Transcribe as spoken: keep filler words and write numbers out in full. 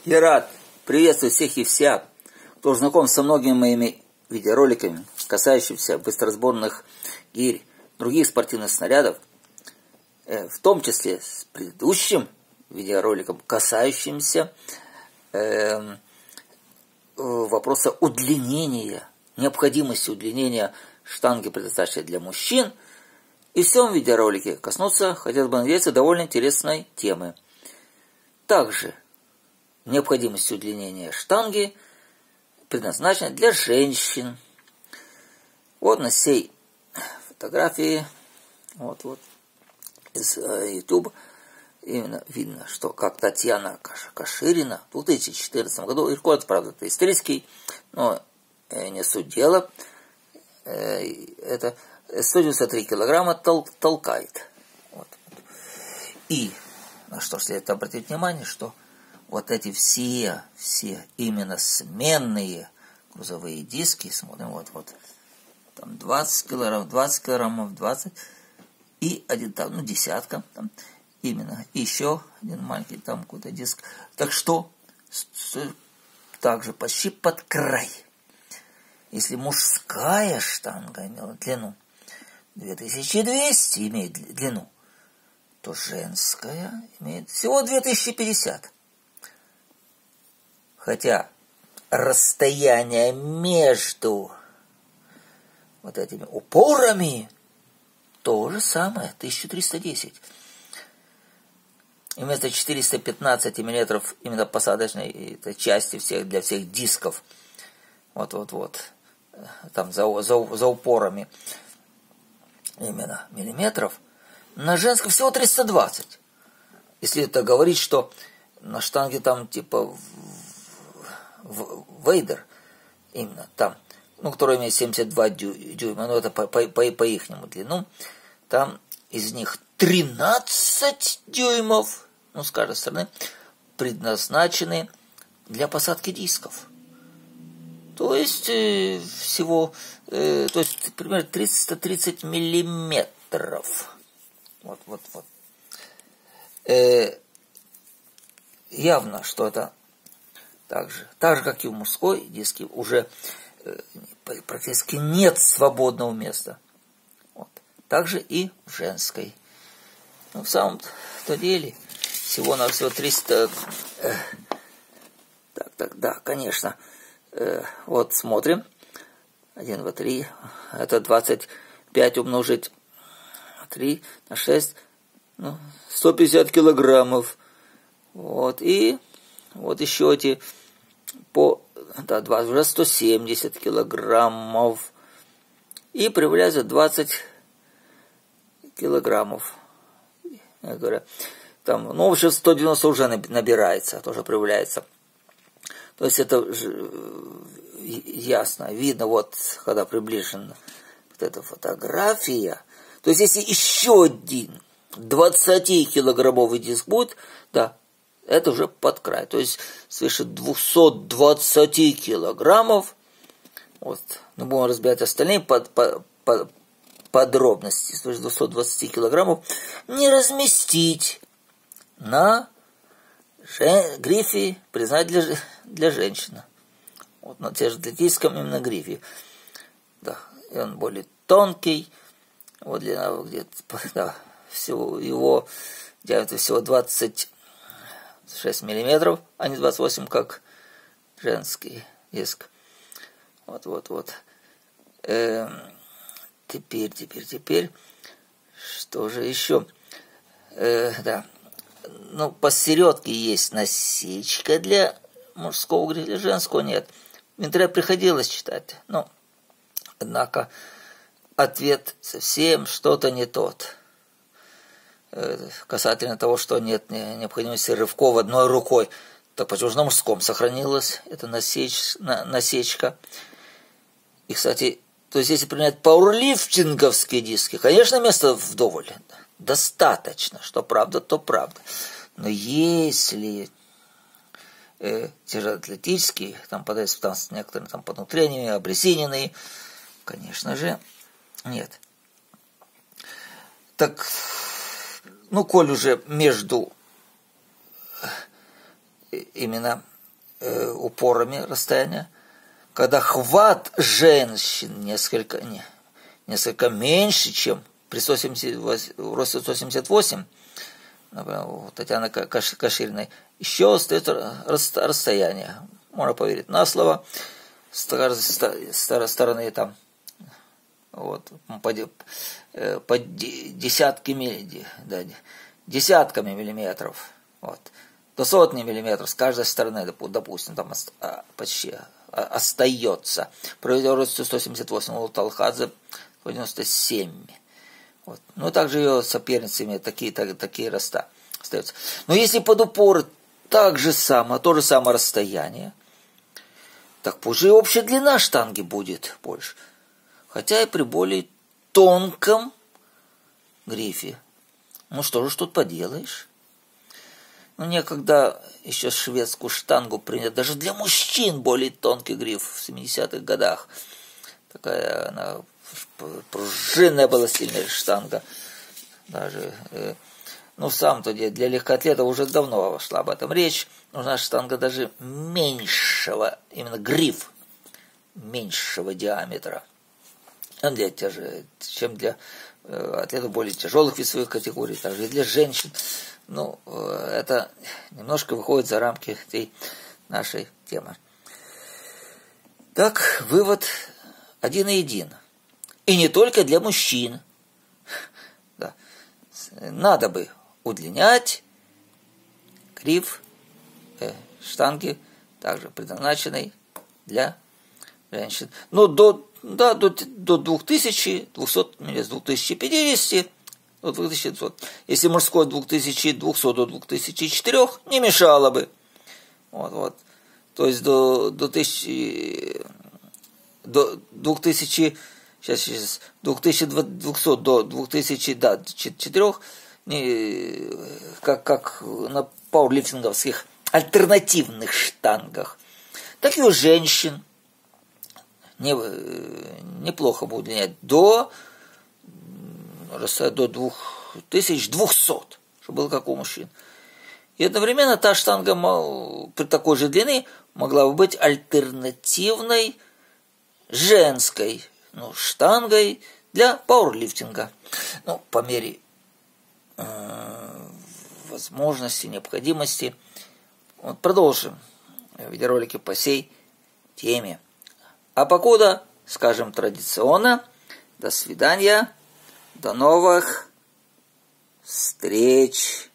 Я рад приветствовать всех и вся, кто знаком со многими моими видеороликами, касающимися быстроразборных гирь, других спортивных снарядов, в том числе с предыдущим видеороликом, касающимся э, вопроса удлинения, необходимости удлинения штанги, предназначенной для мужчин. И в всем видеоролике коснуться, хотелось бы надеяться, довольно интересной темы. Также необходимость удлинения штанги, предназначенной для женщин. Вот на сей фотографии, вот, вот, из YouTube, именно видно, что как Татьяна Каширина в две тысячи четырнадцатом году, рекорд, правда, это исторический, но не суть дела, это сто девяносто три килограмма тол толкает. Вот. И на что следует обратить внимание, что вот эти все, все именно сменные грузовые диски, смотрим, вот, вот, там двадцать килограммов, двадцать килограммов, двадцать, и один там, ну, десятка, там, именно, и еще один маленький там какой-то диск. Так что, также почти под край. Если мужская штанга имела длину две тысячи двести, имеет длину, то женская имеет всего две тысячи пятьдесят. Хотя расстояние между вот этими упорами то же самое, тысяча триста десять. И вместо четырёхсот пятнадцати миллиметров именно посадочной части всех, для всех дисков, вот-вот-вот, там за, за, за упорами именно миллиметров, на женском всего триста двадцать. Если это говорить, что на штанге там типа Вейдер, именно там, ну, который имеет семьдесят два дюйма, ну, это по, по, по, по ихнему длину, там из них тринадцать дюймов, ну, с каждой стороны, предназначены для посадки дисков. То есть э, всего, э, то есть примерно триста тридцать миллиметров. Вот, вот, вот. Э, явно, что это так же, так же, как и у мужской диски, уже э, практически нет свободного места. Вот. Также и в женской. Но в самом-то деле всего-навсего триста... Э, так, так, да, конечно. Э, вот смотрим. один, два, три. Это двадцать пять умножить три на шесть. Ну, сто пятьдесят килограммов. Вот. И вот еще эти по... Да, двадцать, уже сто семьдесят килограммов. И прибавляется двадцать килограммов. Я говорю, там, ну, в общем, сто девяносто уже набирается, тоже прибавляется. То есть это ясно, видно, вот, когда приближена вот эта фотография. То есть если еще один двадцатикилограммовый диск будет, да, это уже под край. То есть свыше двухсот двадцати килограммов. Вот, мы будем разбирать остальные под, под, под подробности. Свыше двухсот двадцати килограммов не разместить на жен... грифе, признать для, для женщины. Вот на те же атлетическом именно грифе. Да, и он более тонкий. Вот длина где-то, да, всего его диаметр всего двадцать шесть миллиметров, а не двадцать восемь, как женский диск. Вот, вот, вот. Эм, теперь, теперь, теперь. Что же еще? Э, да. Ну, посередке есть насечка для мужского грифа, для женского нет. В интернете приходилось читать. Ну, однако ответ совсем что-то не тот. Касательно того, что нет необходимости рывков одной рукой. Так почему же на мужском сохранилась эта насеч, на, насечка? И, кстати, то есть если принять пауэрлифтинговские диски, конечно, места вдоволь. Достаточно. Что правда, то правда. Но если э, те же атлетические, там подаются там, некоторые там под внутренними, обрезиненные, конечно же, нет. Так, ну, коль уже между именно э, упорами расстояния, когда хват женщин несколько, не, несколько меньше, чем при сто семьдесят восемь, росте сто семьдесят восемь, например, у Татьяны Кашириной, еще остается расстояние, можно поверить на слово, с стороны там, вот, по, по десятками, да, десятками миллиметров, вот, до сотни миллиметров с каждой стороны, допустим, там почти остается. Проведет сто семьдесят восемь, у Талхадзе сто девяносто семь. Вот. Ну, также ее соперницами такие, так, такие роста остаются. Но если под упор так же самое, то же самое расстояние, так позже и общая длина штанги будет больше. Хотя и при более тонком грифе. Ну, что же тут поделаешь? Ну, некогда еще шведскую штангу принято, даже для мужчин более тонкий гриф в семидесятых годах. Такая она пружинная была сильная штанга. Даже, э, ну, в самом-то деле, для легкоатлетов уже давно шла об этом речь. Нужна штанга даже меньшего, именно гриф, меньшего диаметра, для тяж... чем для э, атлетов более тяжелых весовых категорий, также и для женщин. Ну, это немножко выходит за рамки этой нашей темы. Так, вывод один и един. И не только для мужчин. Да. Надо бы удлинять гриф э, штанги, также предназначенной для женщин. Но до, да, до, до две тысячи двухсот, с две тысячи пятидесяти до две тысячи двухсот. Если мужской от две тысячи двухсот до две тысячи четырёх, не мешало бы. Вот, вот. То есть до, до, тысячи, до две тысячи, сейчас, сейчас, две тысячи двухсот до две тысячи четырёх, не, как, как на пауэрлифтинговских альтернативных штангах, так и у женщин не, неплохо бы удлинять до до двух тысяч двухсот, чтобы было как у мужчин. И одновременно та штанга при такой же длины могла бы быть альтернативной женской, ну, штангой для пауэрлифтинга. Ну, по мере э, возможности, необходимости. Вот продолжим видеоролики по сей теме. А покуда, скажем традиционно, до свидания. До новых встреч!